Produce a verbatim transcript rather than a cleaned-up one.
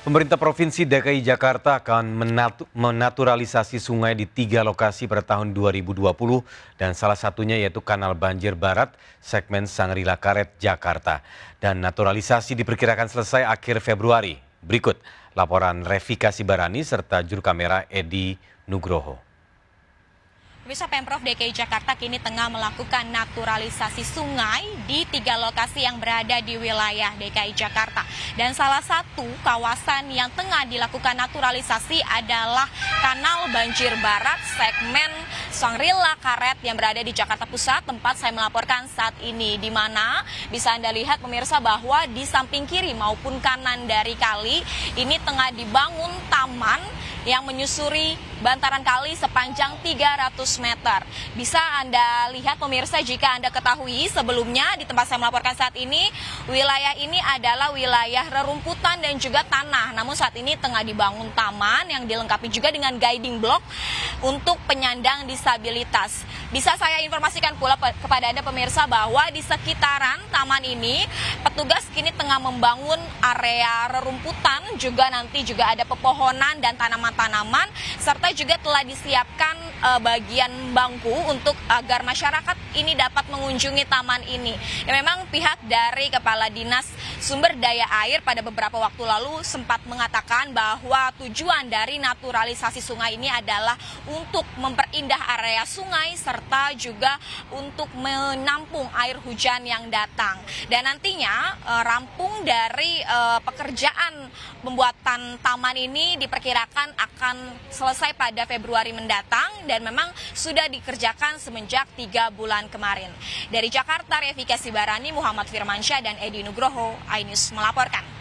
Pemerintah Provinsi D K I Jakarta akan menatu menaturalisasi sungai di tiga lokasi pada tahun dua ribu dua puluh dan salah satunya yaitu Kanal Banjir Barat segmen Sangrila Karet, Jakarta. Dan naturalisasi diperkirakan selesai akhir Februari. Berikut laporan Revika Sibarani serta juru kamera Edi Nugroho. Pemirsa, Pemprov D K I Jakarta kini tengah melakukan naturalisasi sungai di tiga lokasi yang berada di wilayah D K I Jakarta. Dan salah satu kawasan yang tengah dilakukan naturalisasi adalah Kanal Banjir Barat segmen Sangrila Karet yang berada di Jakarta Pusat, tempat saya melaporkan saat ini, di mana bisa Anda lihat pemirsa bahwa di samping kiri maupun kanan dari kali ini tengah dibangun taman yang menyusuri bantaran kali sepanjang tiga ratus meter. Bisa Anda lihat pemirsa, jika Anda ketahui sebelumnya di tempat saya melaporkan saat ini, wilayah ini adalah wilayah rerumputan dan juga tanah. Namun saat ini tengah dibangun taman yang dilengkapi juga dengan guiding block untuk penyandang disabilitas. Bisa saya informasikan pula kepada Anda pemirsa bahwa di sekitaran taman ini petugas kini tengah membangun area rerumputan, juga nanti juga ada pepohonan dan tanaman-tanaman, serta juga telah disiapkan e, bagian bangku untuk agar masyarakat ini dapat mengunjungi taman ini. Ya, memang pihak dari Kepala Dinas Sumber Daya Air pada beberapa waktu lalu sempat mengatakan bahwa tujuan dari naturalisasi sungai ini adalah untuk memperindah area sungai serta juga untuk menampung air hujan yang datang. Dan nantinya e, rampung dari e, pekerjaan pembuatan taman ini diperkirakan akan selesai pada Februari mendatang dan memang sudah dikerjakan semenjak tiga bulan kemarin. Dari Jakarta, Revika Sibarani, Muhammad Firmansyah, dan Edi Nugroho, iNews melaporkan.